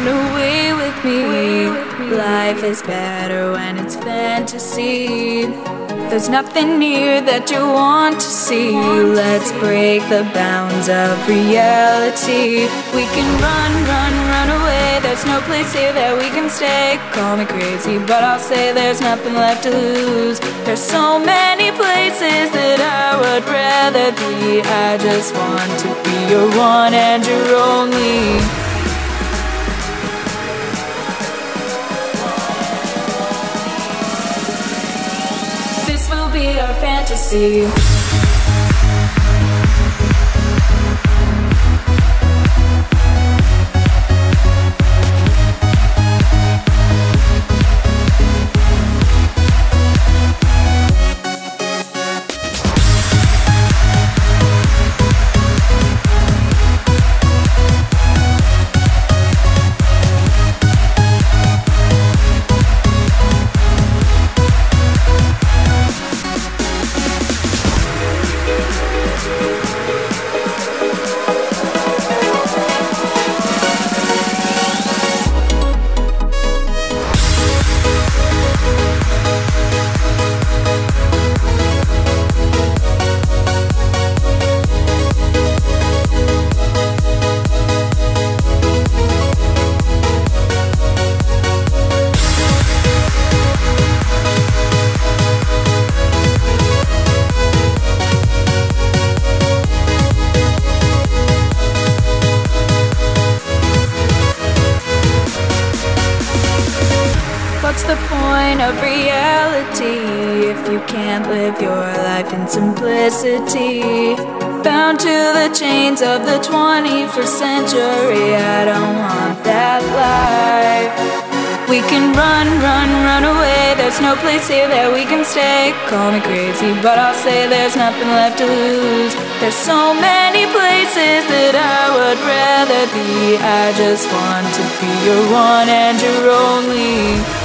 run away with me. Life is better when it's fantasy. There's nothing near that you want to see. Let's break the bounds of reality. We can run away. There's no place here that we can stay. Call me crazy, but I'll say there's nothing left to lose. There's so many places that I would rather be. I just want to be your one and your only. This will be our fantasy. What's the point of reality if you can't live your life in simplicity? Bound to the chains of the 21st century, I don't want that life. We can run away. There's no place here that we can stay. Call me crazy, but I'll say there's nothing left to lose. There's so many places that I would rather be. I just want to be your one and your only.